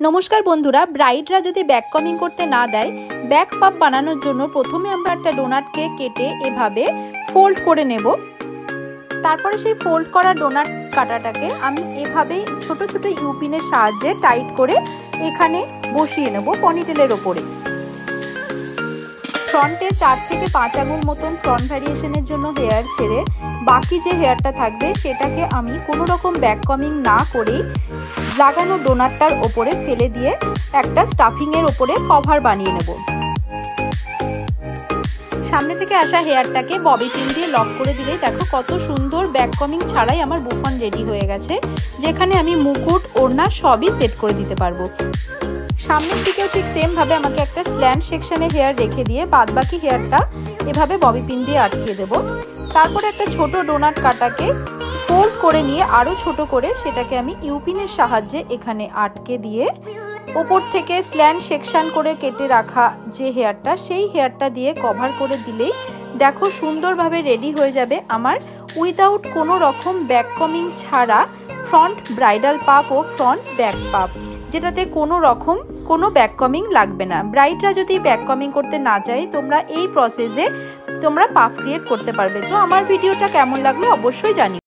नमस्कार बंधुरा ब्राइडरा यदि बैक कमिंग करते ना देय बैक पाप बानानोर जोन्नो प्रथमे आमरा एकटा डोनाट के केटे एभाবে फोल्ड करे नेब। तारपरे सेई फोल्ड करा डोनाट काटाटाके आमी एभाবে छोटो छोटो इउपिনের साहाज्ये टाइट करे एखाने बसिए नेब पनिटेलेर ओपरे। फ्रंटे 4 থেকে 5 आंगुल मतन फ्रंट भ্যারিয়েশনের জন্য হেয়ার ছেড়ে বাকি যে হেয়ারটা থাকবে সেটাকে আমি কোনো রকম ব্যাক কমিং না করে লাগানো ডোনাটটার উপরে ফেলে দিয়ে একটা স্টাফিং এর উপরে কভার বানিয়ে নেব। সামনে থেকে আসা হেয়ারটাকে ববি পিন দিয়ে লক করে দিলেই দেখো কত সুন্দর ব্যাক কমিং ছাড়াই আমার বুফন রেডি হয়ে গেছে, যেখানে আমি মুকুট ওড়না সবই সেট করে দিতে পারবো। সামনের দিকেও ঠিক সেম ভাবে আমাকে একটা স্ল্যান্ট সেকশনে হেয়ার রেখে দিয়ে বাদবাকি হেয়ারটা এভাবে ববি পিন দিয়ে আটকে দেব। তারপর একটা ছোট ডোনাট কাটাকে ফোল্ড করে নিয়ে আরো ছোট করে সেটাকে আমি ইউপিনের সাহায্যে এখানে আটকে দিয়ে উপর থেকে স্ল্যান্ট সেকশন করে কেটে রাখা যে হেয়ারটা সেই হেয়ারটা দিয়ে কভার করে দিলেই দেখো সুন্দরভাবে রেডি হয়ে যাবে আমার উইদাউট কোনো রকম ব্যাক কমিং ছাড়া ফ্রন্ট ব্রাইডাল পাপ ও ফ্রন্ট ব্যাক পাপ, যেটাতে কোনো রকম কোনো ব্যাক কমিং লাগবে না। ব্রাইডরা যদি ব্যাক কমিং করতে না চায় তোমরা এই প্রসেসে তোমরা পাফ ক্রিয়েট করতে পারবে। তো আমার ভিডিওটা কেমন লাগলো অবশ্যই জানিও।